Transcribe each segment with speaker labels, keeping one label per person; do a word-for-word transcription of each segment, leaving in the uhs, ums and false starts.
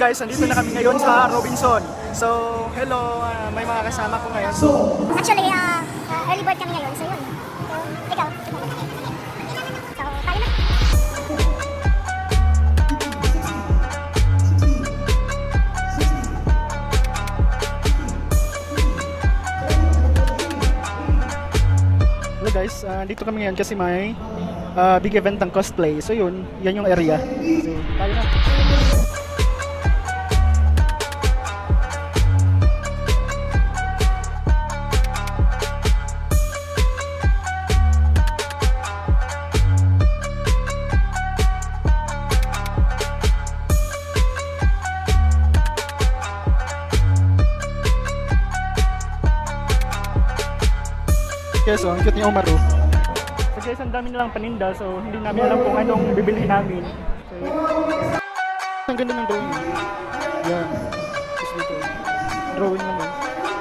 Speaker 1: guys, nandito na kami ngayon sa Robinson. So, hello, uh, may mga kasama ko ngayon. So,
Speaker 2: actually, uh, uh, early bird kami ngayon, so yun. So, ikaw. So, tayo na.
Speaker 1: Hello guys, uh, dito kami ngayon kasi may uh, big event ng cosplay. So yun, yan yung area. So, tayo na. Okay, so ang cute ni Omar. So guys, ang dami nilang paninda, so hindi namin alam kung anong bibilhin namin. So, ang ganda ng drawing. Yan. Tapos dito, drawing naman.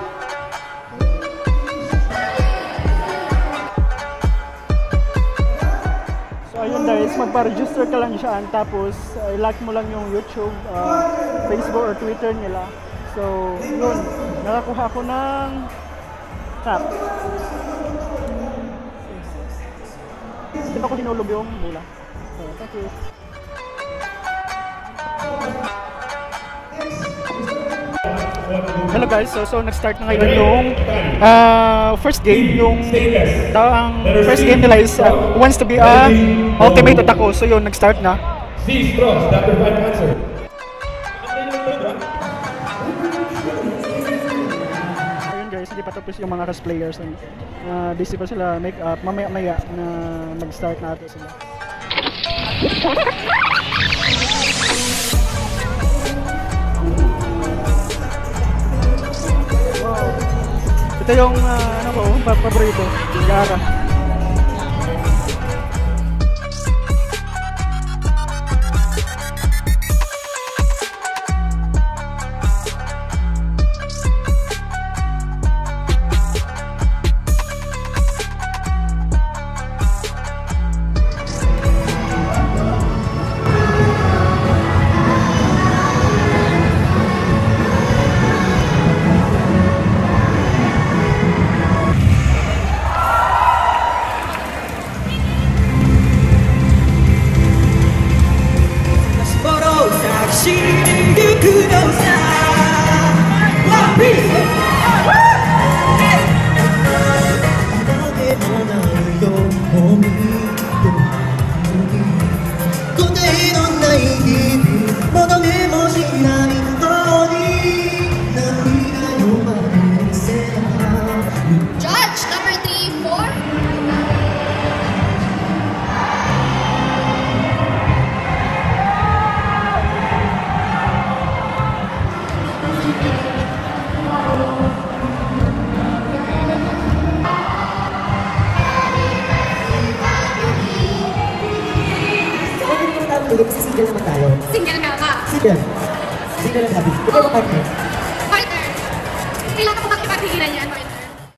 Speaker 1: So ayun guys, magpa-register ka lang siya, tapos uh, i-like mo lang yung YouTube, uh, Facebook or Twitter nila. So yun, nakakuha ko ng cap. Dito ko hinulog yung mula. So, thank you. Hello guys, so, so nag-start na ngayon yung uh, first game. Yung ang first game nila is uh, wants to be a ultimate otaku. So yun, nag-start na. Hindi pa tapos yung mga cosplayers. Uh, busy pa sila make up, mamaya maya na mag-start na ito sila. Wow. Ito yung uh, ano ko, paborito, Gara.
Speaker 3: Kasi single naman tayo.
Speaker 2: Single nga ka.
Speaker 3: Single. Single na sabi. Ikaw ba partner?
Speaker 2: Partner. Kailangan ko bang ipaghihiran yan, partner?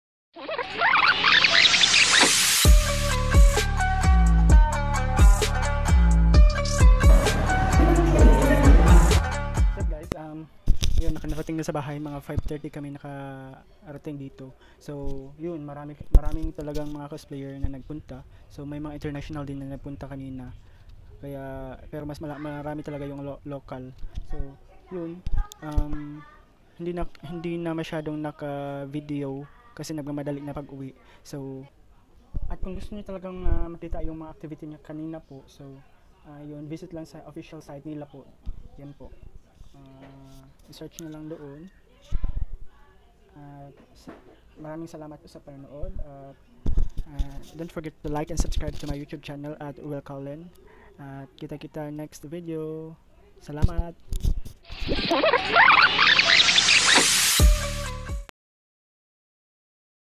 Speaker 1: So guys, um, yun, nakarating na sa bahay. Mga five thirty kami nakarating dito. So yun, marami, maraming talagang mga cosplayer na nagpunta. So may mga international din na nagpunta kanina. Kaya pero mas marami talaga yung lo local. So yun, um, hindi na hindi na masyadong naka-video kasi nagmamadali na pag-uwi. So at kung gusto niyo talagang uh, makita yung mga activity niya kanina po, so uh, yun, visit lang sa official site nila po. Yan po. Uh, search niyo lang doon. At uh, maraming salamat po sa panonood. At uh, don't forget to like and subscribe to my YouTube channel at Will Colin. At kita-kita next video. Salamat!